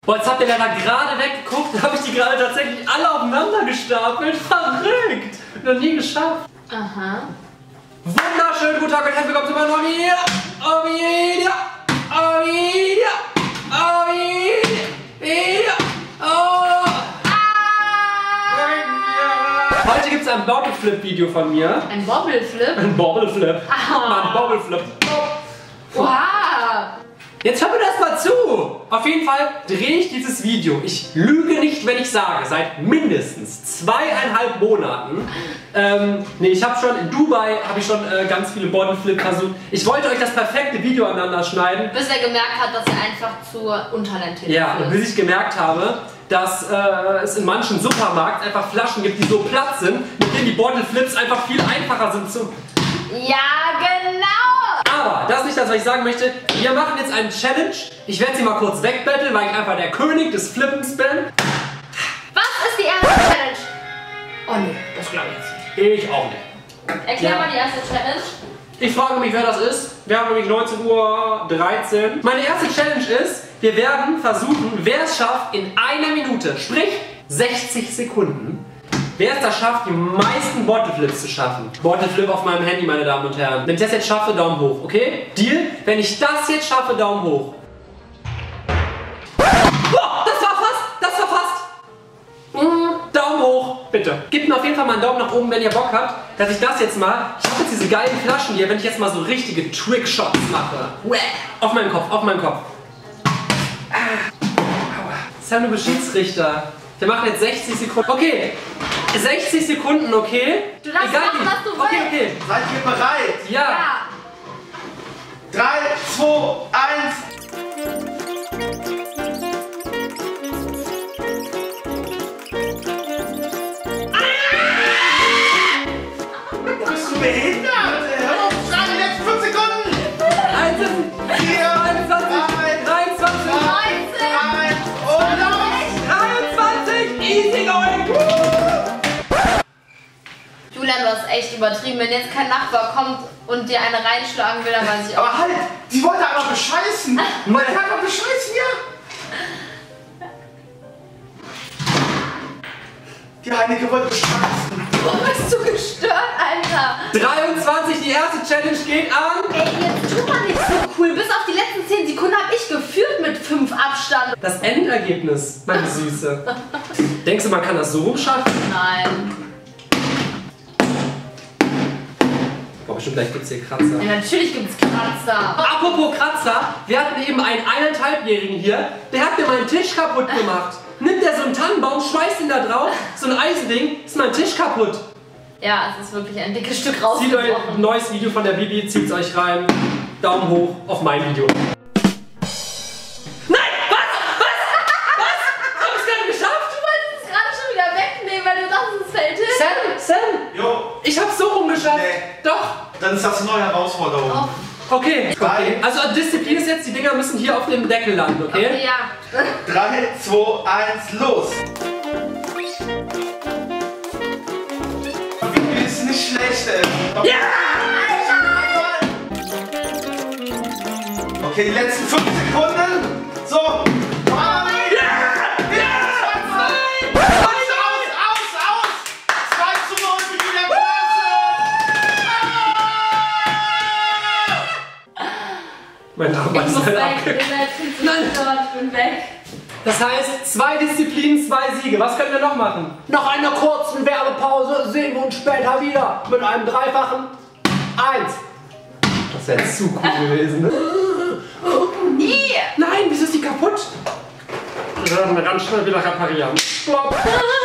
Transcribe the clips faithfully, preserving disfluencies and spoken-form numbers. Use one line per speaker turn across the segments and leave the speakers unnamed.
Boah, jetzt habt ihr leider gerade weggeguckt, da habe ich die gerade tatsächlich alle aufeinander gestapelt. Verrückt! Noch nie geschafft.
Aha.
Wunderschönen guten Tag und herzlich willkommen zu meinem neuen Video. Oh Video, oh Video, oh Video, oh. Heute gibt es ein Bobbleflip-Video von mir.
Ein Bobbleflip?
Ein Bobbleflip.
Ah.
Ein Bobbleflip.
Wow.
Jetzt hör mir das mal zu! Auf jeden Fall drehe ich dieses Video. Ich lüge nicht, wenn ich sage, seit mindestens zweieinhalb Monaten. Ähm, nee, ich habe schon in Dubai habe ich schon äh, ganz viele Bodyflip versucht. Ich wollte euch das perfekte Video aneinander schneiden.
Bis er gemerkt hat, dass er einfach zu untalentiert ist.
Ja, und bis ich gemerkt habe, dass äh, es in manchen Supermärkten einfach Flaschen gibt, die so platt sind, mit denen die Bodyflips einfach viel einfacher sind zu...
Ja, genau!
Aber das ist nicht das, was ich sagen möchte. Wir machen jetzt eine Challenge. Ich werde sie mal kurz wegbetteln, weil ich einfach der König des Flippens bin.
Was ist die erste Challenge? Oh nee, das glaube ich jetzt nicht.
Ich auch nicht.
Erklär
Ja.
mal die erste Challenge.
Ich frage mich, wer das ist. Wir haben nämlich neunzehn Uhr dreizehn. Meine erste Challenge ist, wir werden versuchen, wer es schafft, in einer Minute, sprich sechzig Sekunden, wer es da schafft, die meisten Bottleflips zu schaffen. Bottleflip auf meinem Handy, meine Damen und Herren. Wenn ich das jetzt schaffe, Daumen hoch, okay? Deal? Wenn ich das jetzt schaffe, Daumen hoch. Boah, das war fast, das war fast. Mm, Daumen hoch, bitte. Gebt mir auf jeden Fall mal einen Daumen nach oben, wenn ihr Bock habt, dass ich das jetzt mal, ich habe jetzt diese geilen Flaschen hier, wenn ich jetzt mal so richtige Trickshots mache. Auf meinen Kopf, auf meinen Kopf. Sam, du bist Schiedsrichter. Wir machen jetzt sechzig Sekunden. Okay, sechzig Sekunden, okay?
Du darfst
Egal
machen,
wie.
was du
Okay,
willst.
okay.
Seid ihr bereit?
Ja.
Ja.
drei, zwei, eins. Bist du behindert? Hör auf, schreien die letzten fünf Sekunden!
eins,
vier,
einundzwanzig, dreiundzwanzig,
neunzehn,
und los!
dreiundzwanzig, easy going.
Julian, du hast echt übertrieben. Wenn jetzt kein Nachbar kommt und dir eine reinschlagen will, dann weiß ich auch.
Aber halt, die wollte einfach bescheißen! Meine Herren bescheißen hier! Die Heineke wollte bescheißen!
Warum bist du gestört, Alter?
dreiundzwanzig, die erste Challenge geht an.
Ey, jetzt tu mal nicht so cool. Bis auf die letzten zehn Sekunden habe ich geführt mit fünf Abstand.
Das Endergebnis, meine Süße. Denkst du, man kann das so rumschaffen?
Nein.
Boah, bestimmt gleich gibt's hier Kratzer.
Ja, natürlich gibt's Kratzer.
Apropos Kratzer, wir hatten eben einen eineinhalbjährigen hier, der hat mir meinen Tisch kaputt gemacht. Nimmt der so einen Tannenbaum, schmeißt ihn da drauf, so ein Eisending, ist mein Tisch kaputt.
Ja, es ist wirklich ein dickes Stück
Zieht euch ein
rausgebrochen.
neues Video von der Bibi, zieht's euch rein. Daumen hoch auf mein Video. Nein! Was? Was? Was? Hab ich's gerade geschafft?
Du wolltest es gerade schon wieder wegnehmen, weil du dachtest, es fällt hin.
Sam, Sam!
Jo,
Ich hab's so rumgeschafft.
Nee.
Doch.
dann ist das eine neue Herausforderung.
Oh.
Okay.
Drei.
okay. Also Disziplin ist jetzt, die Dinger müssen hier auf dem Deckel landen, okay?
Okay, ja.
drei, zwei, eins, los! Bibi ist nicht schlecht, ey.
Ja!
Okay, die letzten fünf Sekunden. So. Mami!
Ja!
Aus, aus, aus! zwei zu null für Julian Klasse!
Mein Name
Ich
ist
muss
halt
weg.
abge-
Ich bin jetzt viel zu
Nein.
gestört. Ich bin weg.
Das heißt, zwei Disziplinen, zwei Siege. Was können wir noch machen? Nach einer kurzen Werbepause sehen wir uns später wieder mit einem dreifachen Eins. Das wäre zu cool gewesen, ne?
I.
Nein, wieso ist die kaputt? Wir werden ganz schnell wieder reparieren. Stopp.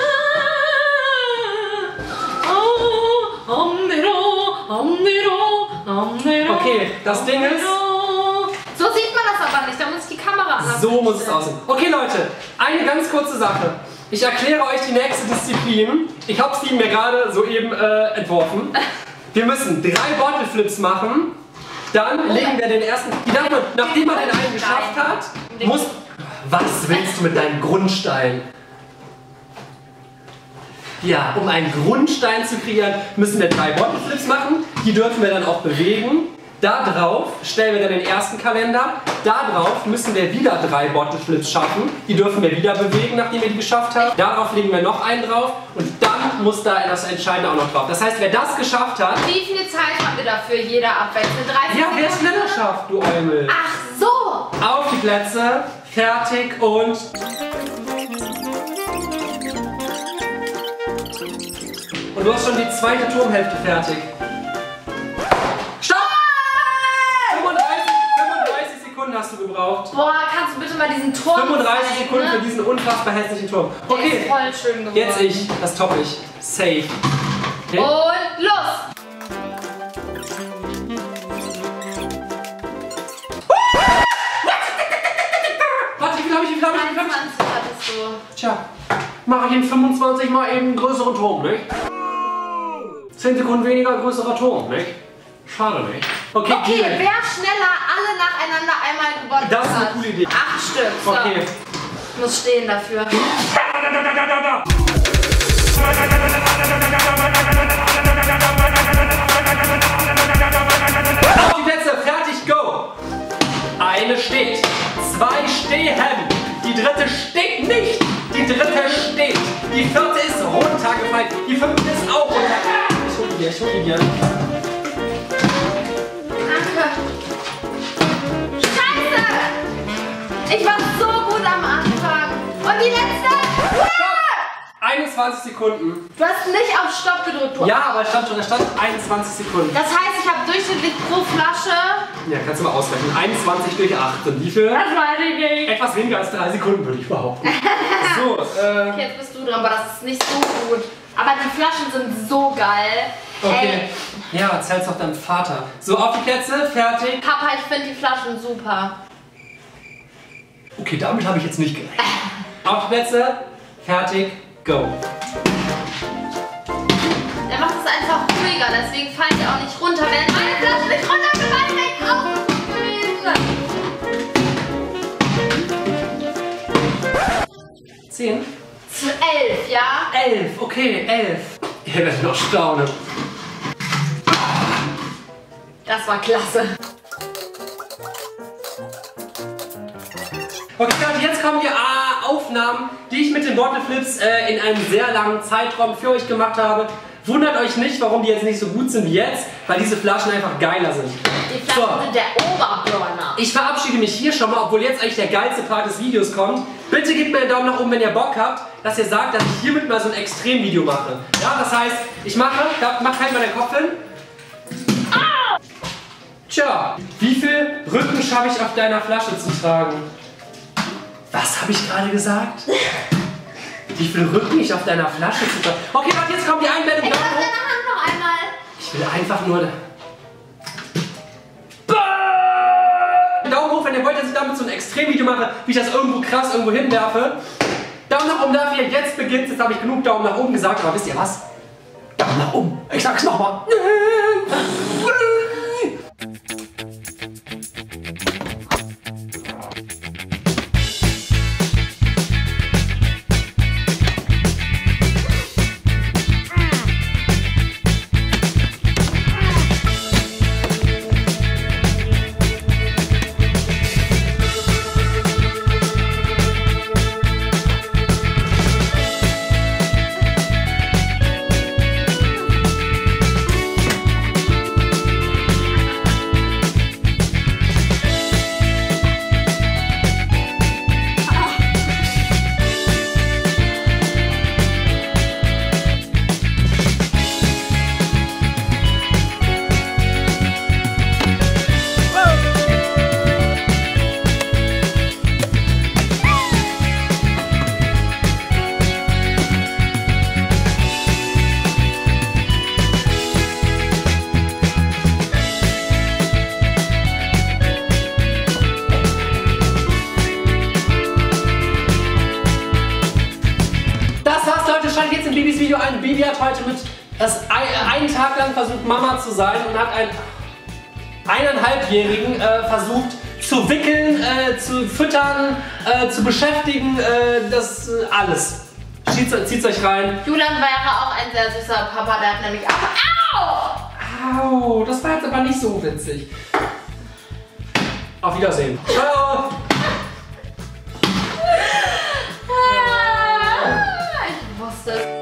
Okay, das Ding ist...
So sieht man das aber nicht, da muss ich die Kamera anders
So muss es
einstellen.
aussehen. Okay Leute, eine ganz kurze Sache. Ich erkläre euch die nächste Disziplin. Ich habe sie mir gerade soeben äh, entworfen. Wir müssen drei Bottleflips machen. Dann legen wir den ersten... Die darf man, nachdem man den einen geschafft hat, muss... Was willst du mit deinem Grundstein? Ja, um einen Grundstein zu kreieren, müssen wir drei Bottleflips machen. Die dürfen wir dann auch bewegen. Da drauf stellen wir dann den ersten Kalender. Darauf müssen wir wieder drei Bottle Flips schaffen. Die dürfen wir wieder bewegen, nachdem wir die geschafft haben. Darauf legen wir noch einen drauf und dann muss da das Entscheidende auch noch drauf. Das heißt, wer das geschafft hat...
Wie viel Zeit haben wir dafür, jeder abwechselnd? dreißig
Ja, wer es
Sekunden?
schneller schafft, du Eumel.
Ach so!
Auf die Plätze, fertig und... Und du hast schon die zweite Turmhälfte fertig. Stopp! fünfunddreißig, fünfunddreißig Sekunden hast du gebraucht.
Boah, kannst du bitte mal diesen Turm
fünfunddreißig
zeigen,
Sekunden
ne?
für diesen unfassbar hässlichen Turm.
Der ist
Okay,
voll schön geworden.
jetzt ich. Das toppe ich. Safe. Okay.
Und los!
Warte, wie viel habe ich, wie viel habe ich, wie viel habe ich?
einundzwanzig hattest du.
Tja, mache ich in fünfundzwanzig mal eben einen größeren Turm, nicht? zehn Sekunden weniger, größerer Turm, nicht? Schade, nicht? Okay,
Okay,
Gina.
wer schneller alle nacheinander einmal gewonnen hat?
Das ist eine coole Idee.
Acht Stück. So.
Okay.
Ich muss stehen dafür.
Auf die Plätze, fertig, go! Eine steht, zwei stehen, die dritte steht nicht, die dritte steht, die vierte ist runtergefallen, die fünfte ist auch runtergefallen. Ich hol die dir, ich hol die dir.
Danke. Scheiße! Ich war so gut am Anfang. Und die letzte?
einundzwanzig Sekunden.
Du hast nicht auf Stopp gedrückt, du.
Ja, aber es stand schon, da stand einundzwanzig Sekunden.
Das heißt, ich habe durchschnittlich pro Flasche...
Ja, kannst du mal ausrechnen. einundzwanzig durch acht sind wie viel?
Das weiß ich nicht.
Etwas weniger als drei Sekunden, würde ich behaupten. So, äh...
Okay, jetzt bist du dran, aber das ist nicht so gut. Aber die Flaschen sind so geil.
Okay.
Ey,
Ja, erzähl's doch deinem Vater. So, auf die Plätze, fertig.
Papa, ich finde die Flaschen super.
Okay, damit habe ich jetzt nicht gerechnet. Auf die Plätze, fertig, go.
Der macht es einfach ruhiger, deswegen fallen die auch nicht runter. Wenn meine Flasche nicht runtergefallen wäre, ich auch gewesen.
Zehn.
Zu elf, ja?
Elf, okay, elf. Ihr werdet noch staunen.
Das war klasse.
Okay, Leute, jetzt kommen die ah, Aufnahmen, die ich mit den Bottle Flips äh, in einem sehr langen Zeitraum für euch gemacht habe. Wundert euch nicht, warum die jetzt nicht so gut sind wie jetzt, weil diese Flaschen einfach geiler sind.
Die Flaschen
So.
sind der Oberburner.
Ich verabschiede mich hier schon mal, obwohl jetzt eigentlich der geilste Part des Videos kommt. Bitte gebt mir einen Daumen nach oben, wenn ihr Bock habt, dass ihr sagt, dass ich hiermit mal so ein Extremvideo mache. Ja, das heißt, ich mache, da, mach halt mal den Kopf hin. Ah! Tja, wie viel Rücken schaffe ich auf deiner Flasche zu tragen? Was habe ich gerade gesagt? Wie viel Rücken ich auf deiner Flasche zu tragen? Okay, warte, jetzt kommt die Einblendung.
Ich
Daumen
mach
hoch.
deine Hand noch einmal.
Ich will einfach nur... Daumen hoch, wenn ihr wollt, dass ich damit so ein Extremvideo mache, wie ich das irgendwo krass irgendwo hinwerfe. Daumen nach oben dafür, jetzt beginnt. Jetzt habe ich genug Daumen nach oben gesagt, aber wisst ihr was? Daumen nach oben. Ich sag's nochmal. Video ein. Bibi hat heute mit das ein, einen Tag lang versucht, Mama zu sein und hat einen eineinhalbjährigen äh, versucht zu wickeln, äh, zu füttern, äh, zu beschäftigen, äh, das äh, alles. Zieht euch rein.
Julian wäre auch ein sehr süßer Papa, der hat nämlich auch... Au!
Au, das war jetzt aber nicht so witzig. Auf Wiedersehen. Ciao.
Ich wusste es.